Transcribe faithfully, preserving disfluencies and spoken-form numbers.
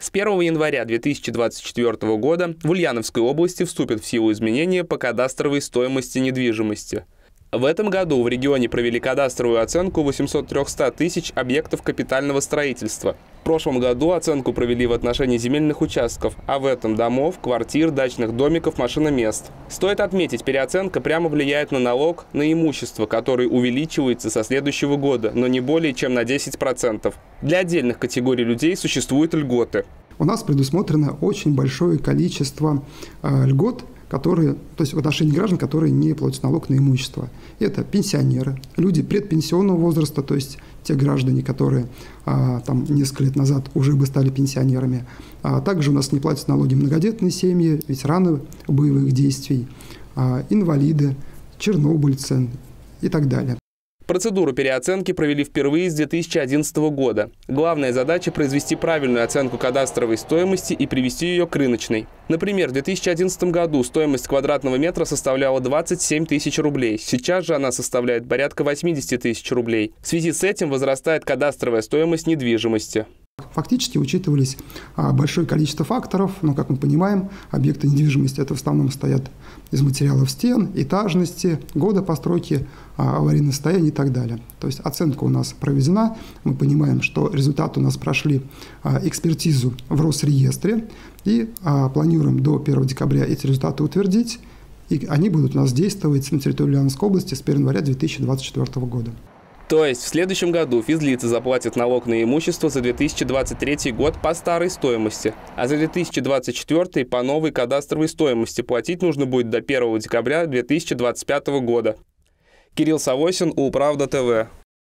С первого января две тысячи двадцать четвёртого года в Ульяновской области вступят в силу изменения по кадастровой стоимости недвижимости. В этом году в регионе провели кадастровую оценку восьмисот трёхсот тысяч объектов капитального строительства. В прошлом году оценку провели в отношении земельных участков, а в этом домов, квартир, дачных домиков, машиномест. Стоит отметить, переоценка прямо влияет на налог на имущество, который увеличивается со следующего года, но не более чем на десять процентов. Для отдельных категорий людей существуют льготы. У нас предусмотрено очень большое количество э, льгот, которые, то есть в отношении граждан, которые не платят налог на имущество. Это пенсионеры, люди предпенсионного возраста, то есть те граждане, которые а, там несколько лет назад уже бы стали пенсионерами. А также у нас не платят налоги многодетные семьи, ветераны боевых действий, а, инвалиды, чернобыльцы и так далее. Процедуру переоценки провели впервые с две тысячи одиннадцатого года. Главная задача – произвести правильную оценку кадастровой стоимости и привести ее к рыночной. Например, в две тысячи одиннадцатом году стоимость квадратного метра составляла двадцать семь тысяч рублей. Сейчас же она составляет порядка восьмидесяти тысяч рублей. В связи с этим возрастает кадастровая стоимость недвижимости. Фактически учитывались большое количество факторов, но, как мы понимаем, объекты недвижимости это в основном стоят из материалов стен, этажности, года постройки, аварийного состояния и так далее. То есть оценка у нас проведена, мы понимаем, что результаты у нас прошли экспертизу в Росреестре и планируем до первого декабря эти результаты утвердить, и они будут у нас действовать на территории Ульяновской области с первого января две тысячи двадцать четвёртого года. То есть в следующем году физлицы заплатят налог на имущество за две тысячи двадцать третий год по старой стоимости, а за две тысячи двадцать четвёртый по новой кадастровой стоимости платить нужно будет до первого декабря две тысячи двадцать пятого года. Кирилл Савосин, Улправда ТВ.